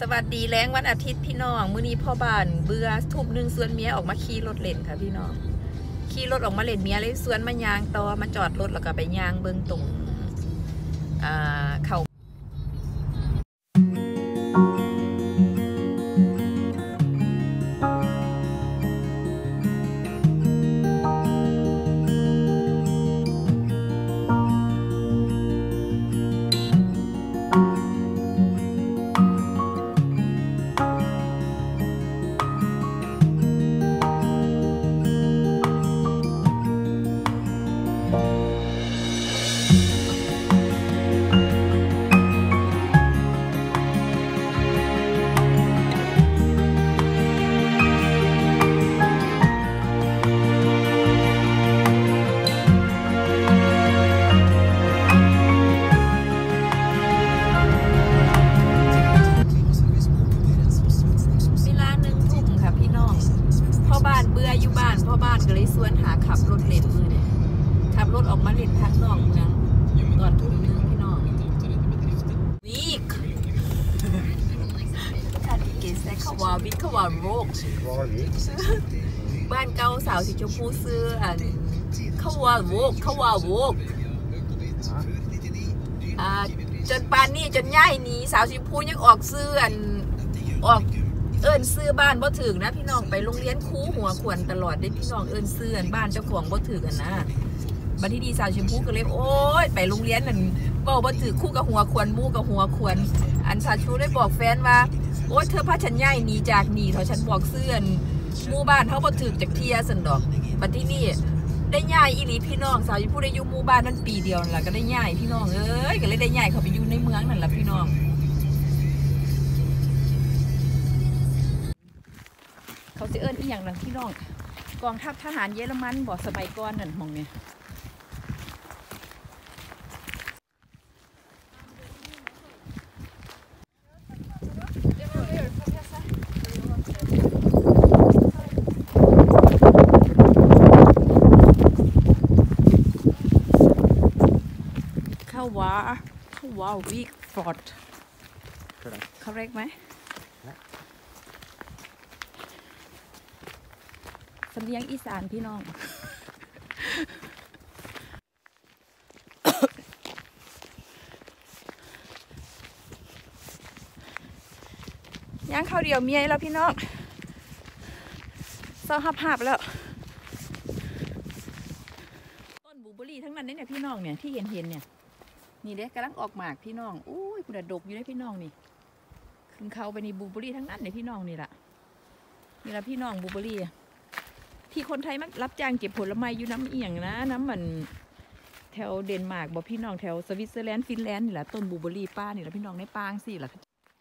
วัสดีแรงวันอาทิตย์พี่น้องมื้อนี้พ่อบ้านเบื่อทุ่มหนึ่งสวนเมียออกมาขี่รถเล่นค่ะพี่น้องขี่รถออกมาเล่นเมียเลยสวนมายางต่อมาจอดรถแล้วก็ไปยางเบิ้งตรงเขาก็เลยสวนหาขับรถเล่นมือเนี่ยขับรถออกมาเล่นทางนอกเมืองตอนทุ่มนึงพี่น้องวิกชาติเกสแต่เขาว่าวิกเขาว่าโรคบ้านเก่าสาวสีชมพูซื้อเขาว่าโวกจนปานนี้จนย่ายนี้สาวสีชมพูยังออกซื้อออกเอิญซื้อบ้านบ่ถึงนะพี่น้องไปโรงเรียนคู่หัวขวนตลอดได้พี่น้องเอิญซื้อบ้านเจ้าของบ่ถึงกันนะบัดที่ดีสาวชมพูก็เลยโอ๊ยไปโรงเรียนนั่นบ่ถึงคู่กับหัวขวนมู่กับหัวขวนสาวชมพูได้บอกแฟนว่าโอ๊ยเธอพาฉันย้ายหนีจากหนีเถอะฉันบอกซื้อหมู่บ้านเขาบ่ถึงจากเทียสันดอกบัดที่นี่ได้ย้ายอีหลีพี่น้องสาวชมพูได้อยู่หมู่บ้านนั้นปีเดียวนั่นแหละก็ได้ย้ายพี่น้องเอ้ยก็เลยได้ย้ายเข้าไปอยู่ในเมืองนั่นแหละพี่น้องเขาจะเอิ้นอีหยังนั่นพี่น้องกองทัพทหารเยอรมันบอกสมัยก่อนนั่นมองเนี่ยเขาว่าวิกฟอร์ด correct ไหมสำเนียงอีสานพี่น้องย่างข้าวเดียวเมียแล้วพี่น้องเศร้าหับแล้วต้นบลูเบอร์รี่ทั้งนั้นเนี่ยพี่น้องเนี่ยที่เห็นเนี่ยนี่เด็กกำลังออกหมากพี่น้องอุ้ยคุณดกอยู่ได้พี่น้องนี่ขึ้นเขาไปนี่บลูเบอร์รี่ทั้งนั้นเนี่ยพี่น้องนี่แหละพี่น้องบลูเบอร์รี่ที่คนไทยมักรับจ้างเก็บผลไม้อยู่น้ำเอียงนะน้ำมันแถวเดนมาร์กบอกพี่น้องแถวสวิตเซอร์แลนด์ฟินแลนด์นี่แหละต้นบลูเบอร์รี่ป้านี่แหละพี่น้องในปางสิล่ะ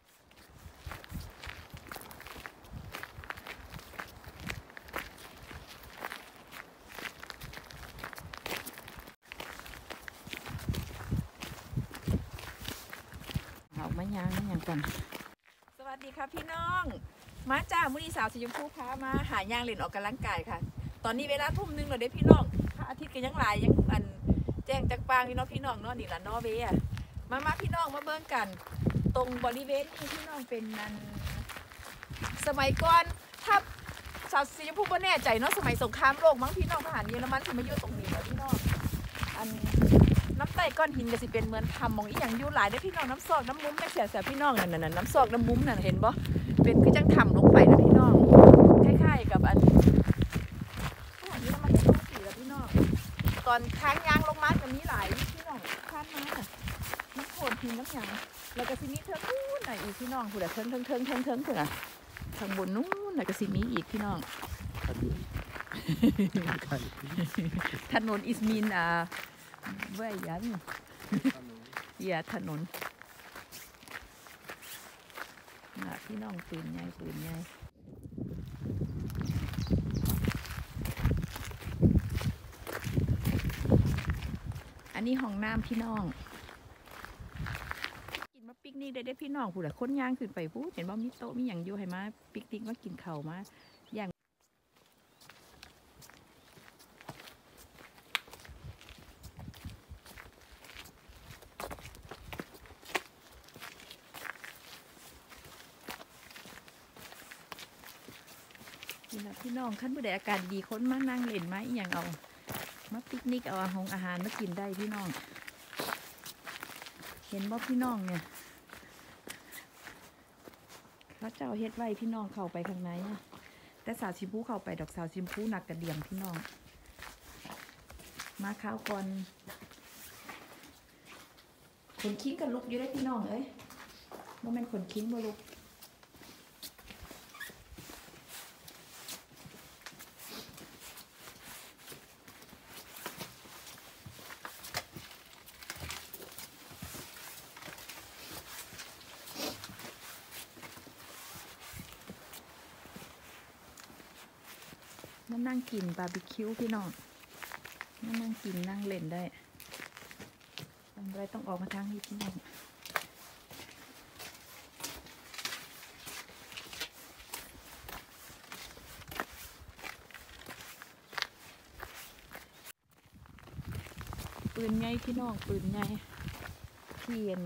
เอาไม่ยางก่อนสวัสดีครับพี่น้องมาจ้ามื้อนี้สาวสีชมพูพามาหายางเล่นออกกำลังกายค่ะตอนนี้เวลาทุ่มนึงแล้วเด้พี่น้องพระอาทิตย์ก็ยังหลายยังแจ้งจากปางพี่น้องเนาะนี่ละนอร์เวย์มาพี่น้องมาเบิ่งกันตรงบริเวณนี้พี่น้องเป็นสมัยก่อนถ้าสาวสีชมพูบ่แน่ใจเนาะสมัยสงครามโลกมั้งพี่น้องทหารเยอรมันที่มาอยู่ตรงนี้แล้วพี่น้องน้ำใต้ก้อนหินก็สิเป็นเหมือนทำมองอีหยังอยู่หลายได้พี่น้องน้ำซอกน้ำมุ้มไม่เสียพี่น้องนั่นน้ำซอกน้ำมุ้มนั่นเห็นบ่เป็นคือจังทำลงไปนะพี่น้องคล้ายๆกับนี้เรามาเห็นตรงสีแล้วพี่น้องตอนค้างยางลงมาจะมีหลายพี่น้องค้างมาน้ำโขนพิมพ์น้ำยางแล้วก็สิมีเทิงนู้นอีกพี่น้องผู้ใดเทิงผู้ใดทางบนนู้นก็สิมีอีกพี่น้องถนนอิสมินเว้ยยันอย่าถนนพี่น้องปืนใหญ่อันนี้ห้องน้ำพี่น้องกินมาปิกนิกได้พี่น้องผู้ใดค้นย่างขึ้นไปผู้เห็นว่ามีโต๊ะมีอย่างอยู่ให้มาปิกนิกมากินข้าวมาอย่าง อพี่น้องขั้นผู้ใดอากาศดีคนมานั่งเล่นมาอีหยังเอามาปิกนิกเอาอาหารมากินได้พี่น้องเห็นบ่พี่น้องเนี่ยพระเจ้าเฮ็ดไว้พี่น้องเข้าไปข้างในนะแต่สาวชิมพูเข้าไปดอกสาวชิมพูหนักกระเดียงพี่น้องมาข้าวก่อนขนคิ้งกับลุกอยู่ได้พี่น้องเอ้ยบ่แม่นขนคิ้งบ่ลุกมานั่งกินบาร์บีคิวพี่น้องมานั่งกินนั่งเล่นได้อะไรต้องออกมาทางนี้พี่น้องปืนไงพี่น้องปืนไงเทียน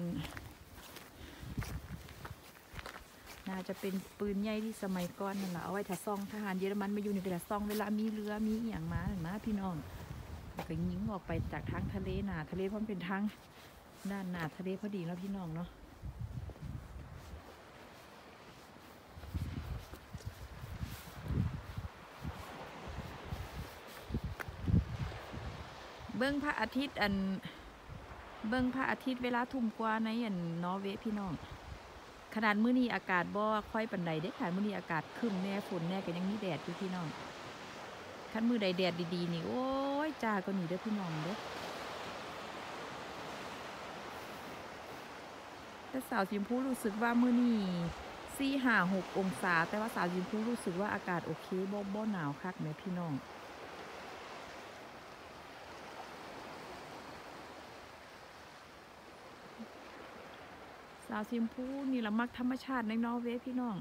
น่าจะเป็นปืนใหญ่ที่สมัยก่อนนั่นแหละเอาไว้ถ้าซ่องทหารเยอรมันมาอยู่ในเวลาซ่องเวลามีเรือมีอย่างมาเห็นไหมพี่น้องก็ยิงออกไปจากทางทะเลหนาทะเลเพราะมันเป็นทางด้านหนาทะเลพอดีแล้วพี่น้องเนาะเบิ้งพระอาทิตย์เบิ้งพระอาทิตย์เวลาทุ่มกว่าในนอร์เวย์พี่น้องขนาดมื้อนี้อากาศบ่ค่อยปานใดเด้ค่ะมื้อนี้อากาศครึ้มแน่ฝนแน่ก็ยังมีแดดอยู่พี่น้องคันมื้อใดแดดดีๆนี่โอ้ยจ้าก็หนีเด้อพี่น้องเด้อแต่สาวสีชมพูรู้สึกว่ามื้อนี้4-5-6 องศาแต่ว่าสาวสีชมพูรู้สึกว่าอากาศโอเคบ่หนาวคักแม่พี่น้องสาวสีชมพูนี่ละมักธรรมชาติในนอร์เวย์พี่น้อง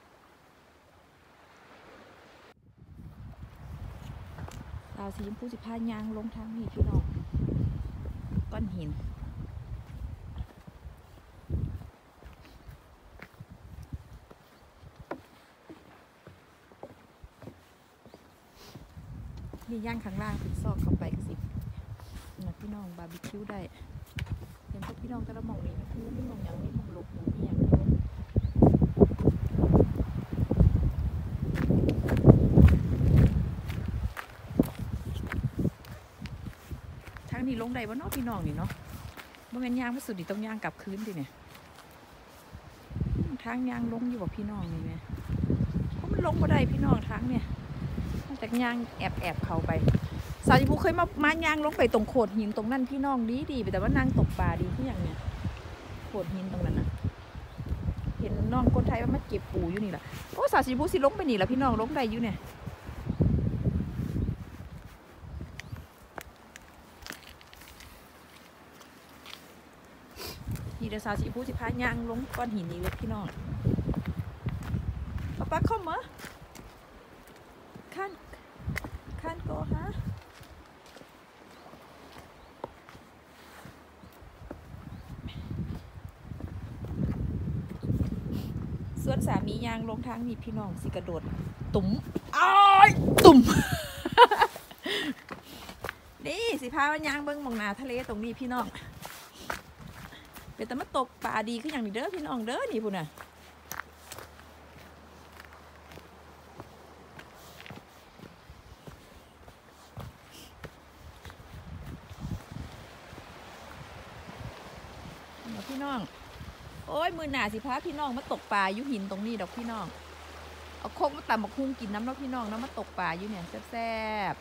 สาวสีชมพูสิพายางลงทางนี้พี่น้องก้อนหินนี่ย่างข้างล่างถึงซอกเข้าไปสินะพี่น้องบาร์บีคิวได้เห็นพวกพี่น้องแต่ละหม่องนี่คือพี่น้องอย่างนี้หม่องลกหม่องนี่อย่างนี้ทางนี้ลงได้บ่เนาะพี่น้องนี่เนาะบ่แม่นย่างมาสุดดิต้องย่างกลับคืนดิเนี่ยทางย่างลงอยู่บ่พี่น้องนี่แม่เพราะมันลงบ่ได้พี่น้องทางเนี่ยมาจากย่างแอบเข้าไปสาวจิบุเคยมาย่างลงไปตรงโขดหินตรงนั้นพี่น้องดีไปแต่ว่านางตกปลาดีที่อย่างเนี้ยโขดหินตรงนั้นนะเห็นน้องคนไทยว่ามาเก็บปูอยู่นี่แหละโอ้สาวจิบุสิลงไปนี่แหละพี่น้องลงได้อยู่เนี่ยนี่เดี๋ยวสาวจิบุสิพาย่างลงก้อนหินนี้เลยพี่น้องป๊าเข้ามาขั้นโกฮะส่วนสามียางลงทางนี่พี่น้องสิกระโดดตุ่มอ้ายตุ่ม นี่สิพาวันยางเบิ้งมองนาทะเลตรงนี้พี่น้องเป็นแต่มาตกปลาดีขึ้นอย่างนี้เด้อพี่น้องเด้อนี่พุ่นน่ะพี่น้องโอ้ยมือหนาสิพาพี่น้องมาตกปลาอยู่หินตรงนี้ดอกพี่น้องเอาโคกมาตำบักฮุ่งกินน้ำเนาะพี่น้องน้ำมาตกปลาอยู่เนี่ยแซ่บ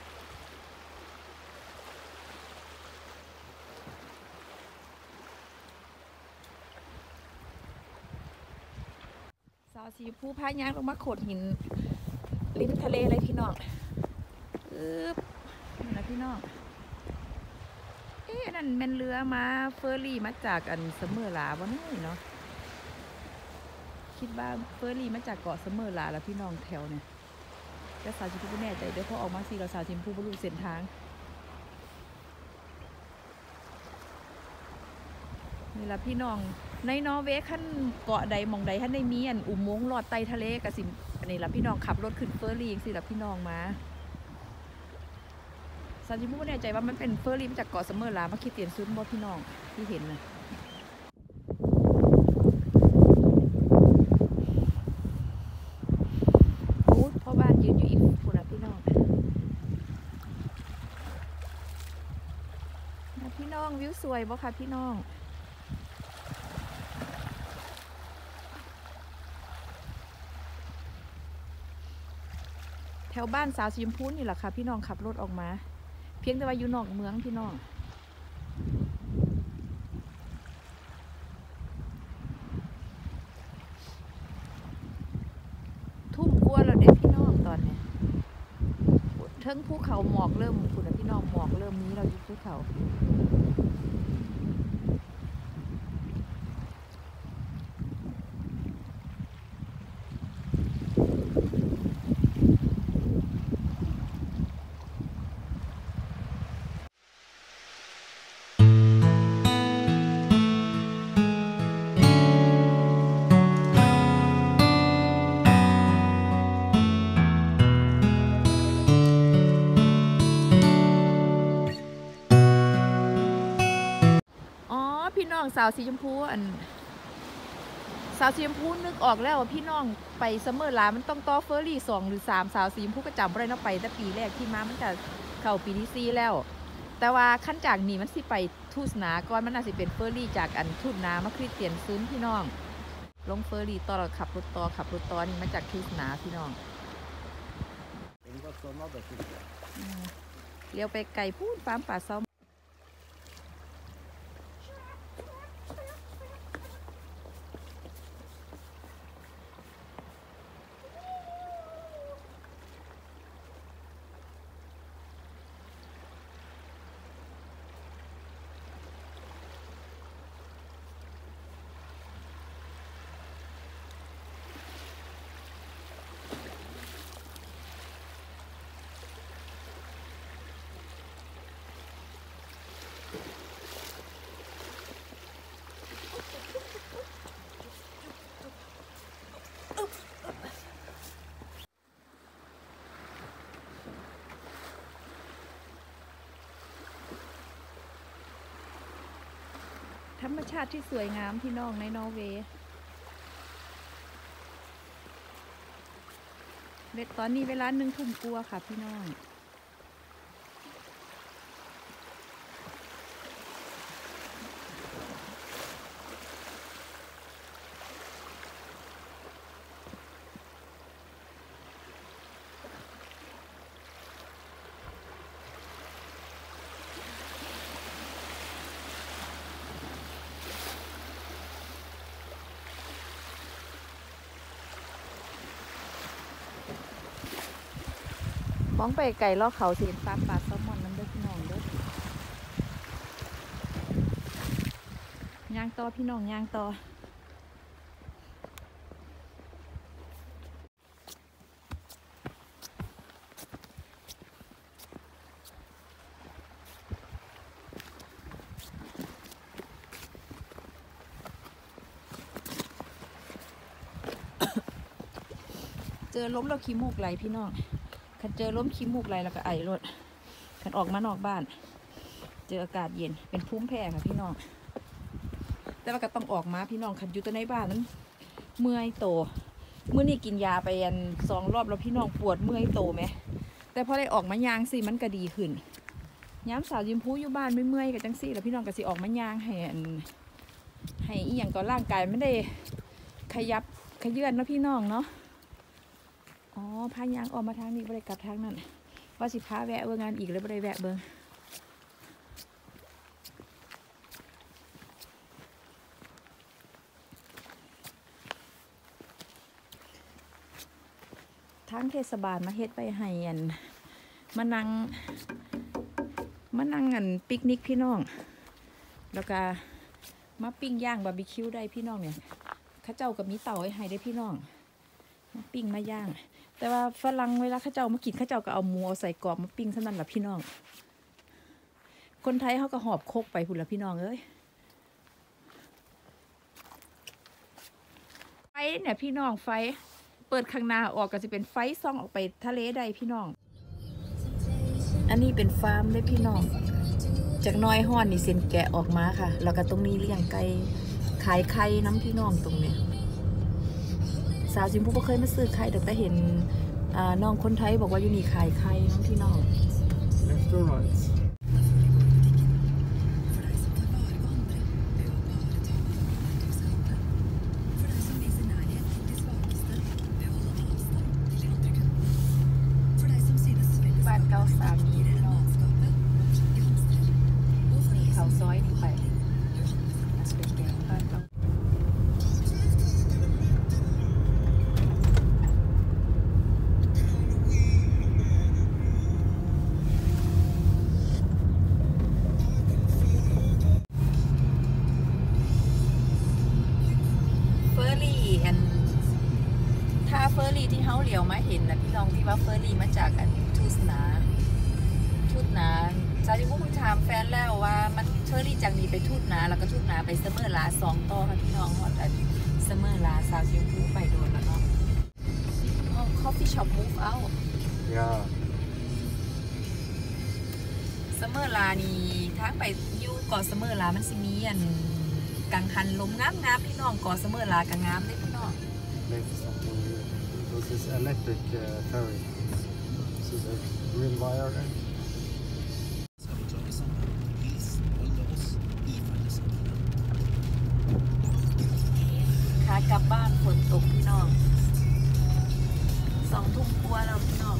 สาวสีผู้พายางลงมาโขดหินริมทะเลเลยพี่น้องนี่นะพี่น้องนั่นแม่นเรือมาเฟอร์รี่มาจากเสมอลาบ่นี่เนาะคิดว่าเฟอร์รี่มาจากเกาะเสมอลาแล้วพี่น้องแถวเนี่ยแต่สาวชิมพูแน่ใจเดี๋ยวพอออกมาสิเราสาวชิมพูบรรลุเส้นทางนี่ละพี่น้องในนอร์เวย์ขั้นเกาะใดมองใดท่านได้มีอุโมงค์ลอดใต้ทะเลกับสิอันนี้ละพี่น้องขับรถขึ้นเฟอร์รี่สิละพี่น้องมาซาจิมุไม่แน่ใจว่ามันเป็นเฟอร์รี่มาจากเกาะซัมเมอร์ลามาคิดเตียนซุนบ่พี่น้องที่เห็นนะพ่อบ้านยืนอยู่อีกคนละพี่น้องพี่น้องวิวสวยบ่คะพี่น้องแถวบ้านสาวสีชมพูนี่แหละค่ะพี่น้องขับรถออกมาเพียงแต่ว่าอยู่นอกเมืองพี่น้องทุ่มกลัวแล้วเด็กพี่น้องตอนนี้เทิงภูเขาหมอกเริ่มคุณพี่น้องหมอกเริ่มนี้เราอยู่ภูเขาพี่น้องสาวสีชมพูสาวสีชมพูนึกออกแล้วพี่น้องไปซัมเมอร์ลามันต้องต่อเฟอร์รี่2 หรือ 3สาวสีชมพูก็จำไม่ได้เนาะไปแต่ปีแรกที่มามันจะเข้าปีที่4แล้วแต่ว่าขั้นจากนี้มันสิไปทูสนาก่อนมันน่าสิเป็นเฟอร์รี่จากทูสนามาคริสเตียนซุนพี่น้องลงเฟอร์รี่ต่อเราขับรถต่อนี่มาจากทูสนาพี่น้องเลี้ยวไปไกลพูดฟาร์มป่าซ้อมธรรมชาติที่สวยงามพี่น้องในนอร์เวย์ตอนนี้เวลา1 ทุ่มกว่าค่ะพี่น้องมองไปไกลลอกเขาสิเห็นฟาร์มปลาแซลมอนนั่นเด้อพี่น้องเด้อย่างต่อพี่น้องย่างต่อเจอล้มเราขี้มูกไหลพี่น้องคันเจอล้มขี้มูกไหลแล้วก็ไอรถคันออกมานอกบ้านเจออากาศเย็นเป็นภูมิแพ้ค่ะพี่น้องแต่ว่าก็ต้องออกมาพี่น้องคันอยู่ตัวในบ้านนั้นเมื่อยโตเมื่อนี่กินยาไป2 รอบแล้วพี่น้องปวดเมื่อยโตไหมแต่พอได้ออกมายางสิมันก็ดีขึ้นย้ำสาวยิมพูอยู่บ้านไม่เมื่อยกับจังซี่แล้วพี่น้องก็สิออกมายางให้อีหยังก็ร่างกายไม่ได้ขยับขยื่นนะพี่น้องเนาะอ๋อพายางออกมาทางนี้บริกลับทางนั้นว่าสิพาแวะเบิ่งงานอีกเลยบริแวะเบิ่งทางเทศบาลมาเฮ็ดไปให้มานั่งปิกนิกพี่น้องแล้วก็มาปิ้งย่างบาร์บีคิวได้พี่น้องเนี่ยข้าเจ้ากับมีเต่าให้ได้พี่น้องมาปิ้งมาย่างแต่ว่าฝรั่งเวลาข้าเจ้ามากินข้าเจ้าก็เอาหมูเอาใส่กรอบมาปิ้งเท่านั้นแหละพี่น้องคนไทยเขาก็หอบโคกไปพุ่นละพี่น้องเอ้ยไฟเนี่ยพี่น้องไฟเปิดข้างหน้าออกก็จะเป็นไฟส่องออกไปทะเลได้พี่น้องอันนี้เป็นฟาร์มได้พี่น้องจากน้อยห้อนนี่เส้นแกะออกมาค่ะแล้วก็ตรงนี้เลี้ยงไก่ขายไข่น้ำพี่น้องตรงเนี้ยสาวจิมพูก็เคยมาซื้อไข่แต่เห็นน้องคนไทยบอกว่าอยู่นี่ขายไข่น้องพี่น้องบ้านเก่าสามีพี่น้องนี่เขาซอยนี่ไปเป็นแกงบ้านเก่าถ้าเฟอร์รี่ที่เขาเหลียวมาเห็นนะพี่น้องที่ว่าเฟอร์รี่มาจากทูตนาซาจิมุคุณถามแฟนแล้วว่ามันเฟอร์รี่จากนี้ไปทูตนาแล้วก็ทูตนาไปเสมอลา2ต่อค่ะพี่น้องฮอดเสมอลาซาจิมุไปโดนแล้วเนาะcoffee shop move out เสมอลานี่ทางไปอยู่เกาะเสมอลามันสิมีกังหันลมงามพี่น้องเกาะเสมอลากังงามได้พี่น้อง This is electric ferry. This is a green wire. ขากลับบ้านฝนตกพี่น้อง2 ทุ่มกว่าแล้วพี่น้อง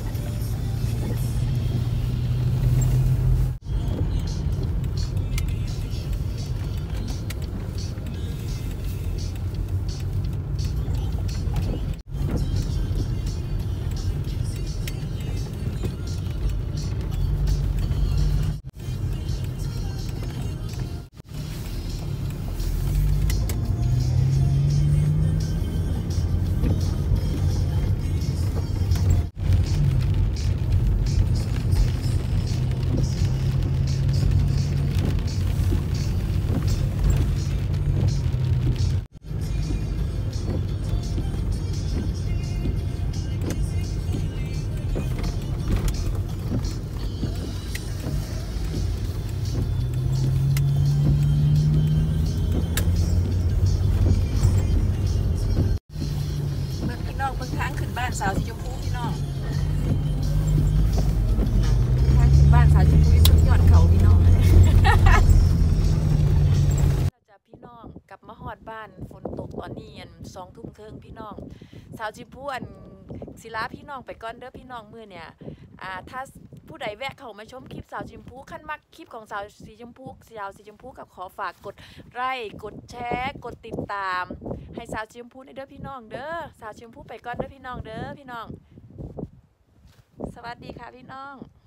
สาวสีชมพูพี่น้องทางขึ้นบ้านสาวชมพูสุดยอดเขาพี่น้องจะพี่น้องกลับมาฮอดบ้านฝนตกตอนนี้2 ทุ่มครึ่งพี่น้องสาวชมพูศิลาพี่น้องไปก่อนเด้อพี่น้องมื้อเนี่ยถ้าผู้ใดแวะเข้ามาชมคลิปสาวชมพูขั้นมักคลิปของสาวสีชมพูกับขอฝากกดไลค์กดแชร์กดติดตามให้สาวชมพูในเด้อพี่น้องเด้อสาวชมพูไปก่อนเด้อพี่น้องเด้อพี่น้องสวัสดีค่ะพี่น้อง